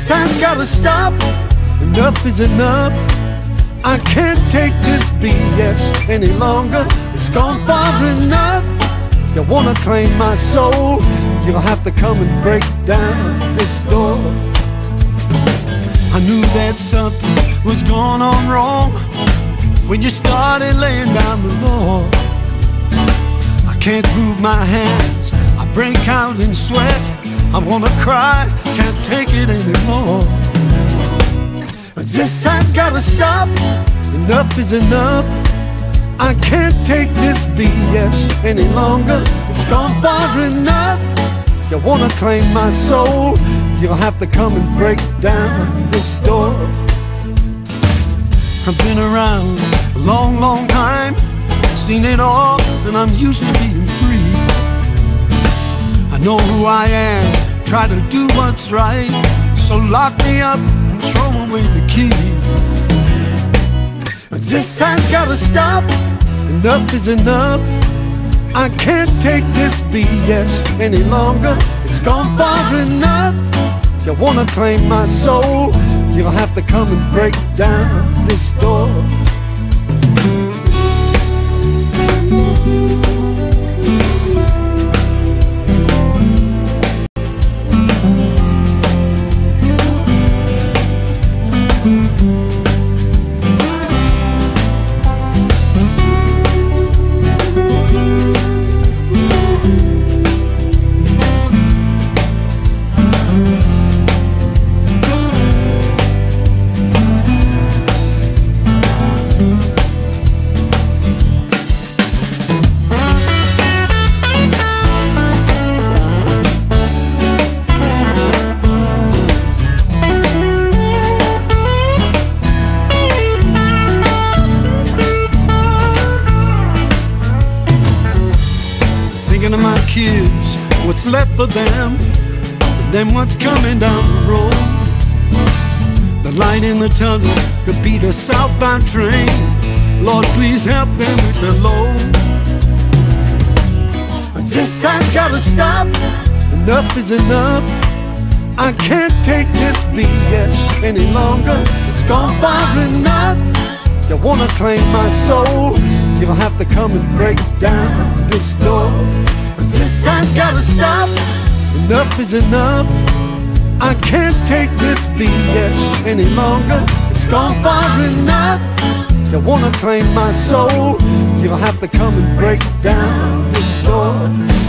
time's gotta stop. Enough is enough. I can't take this BS any longer. It's gone far enough. You wanna claim my soul, you'll have to come and break down this door. I knew that something was going on wrong when you started laying down the law. I can't move my hands, I break out in sweat. I wanna cry, can't take it anymore. But this time's gotta stop. Enough is enough. I can't take this BS any longer. It's gone far enough. You wanna claim my soul, you'll have to come and break down this door. I've been around a long, long time, seen it all, and I'm used to being free. I know who I am, try to do what's right, so lock me up and throw away the key. But this time's gotta stop. Enough is enough. I can't take this BS any longer. It's gone far enough. You wanna claim my soul, you'll have to come and break down this door. Thinking of my kids, what's left for them, and then what's coming down the road. The light in the tunnel could be the southbound train. Lord, please help them with their load. But this time's gotta stop. Enough is enough. I can't take this BS any longer. It's gone far enough. You wanna claim my soul, you'll have to come and break down this door. But this time's gotta stop. Enough is enough. I can't take this BS any longer. It's gone far enough. You wanna claim my soul, you'll have to come and break down this door.